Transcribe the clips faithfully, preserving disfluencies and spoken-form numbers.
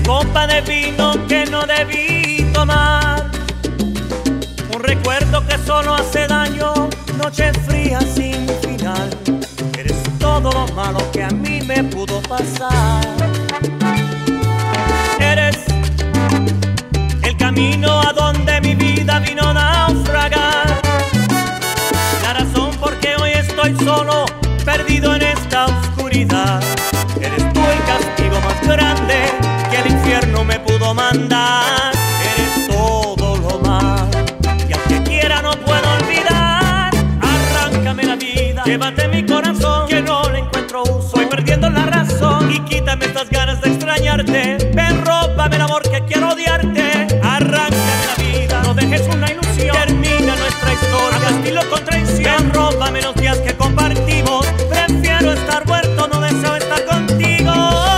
copa de vino que no debí tomar, un recuerdo que solo hace daño, noche fría sin final. Eres todo lo malo que a mí me pudo pasar. Eres el camino a donde mi vida vino a naufragar, la razón por qué hoy estoy solo, perdido en esta oscuridad. Eres tú el castigo más grande que el infierno me pudo mandar. Eres todo lo malo y aunque quiera no puedo olvidar. Arráncame la vida, llévate mi corazón, que no le encuentro uso, voy perdiendo la razón. Y quítame estas ganas de extrañarte, ven, róbame el amor que quiero odiarte. Arráncame la vida, no dejes una ilusión, termina nuestra historia a tu estilo con traición. Ven, róbame los días que compartimos, prefiero estar muerto, no deseo estar contigo.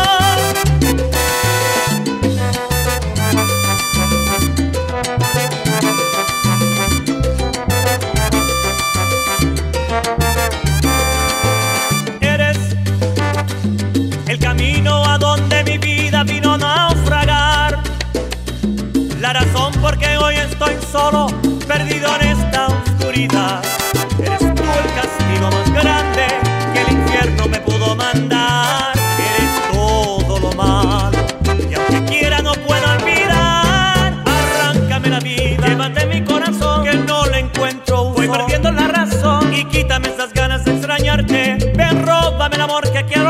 Eres el camino a donde mi vida vino a naufragar, la razón por qué hoy estoy solo, perdido en esta oscuridad. Eres tú el castigo más grande que el infierno me pudo mandar. Eres todo lo malo y aunque quiera no puedo olvidar. Arráncame la vida, llévate mi corazón, que no le encuentro uso, voy perdiendo la razón. Y quítame esas ganas de extrañarte, ven, róbame el amor que quiero